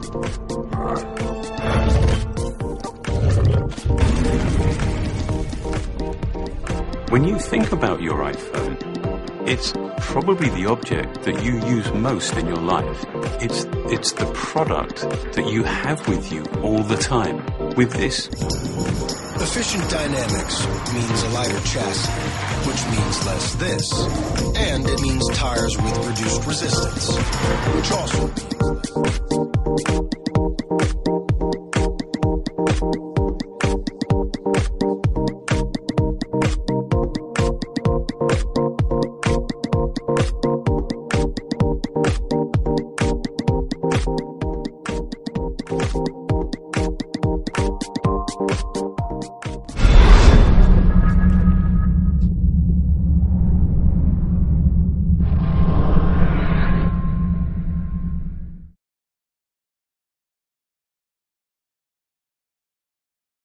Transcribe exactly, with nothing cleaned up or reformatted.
When you think about your iPhone, it's probably the object that you use most in your life. It's, it's the product that you have with you all the time. With this, efficient dynamics means a lighter chassis, which means less this. And it means tires with reduced resistance, which also means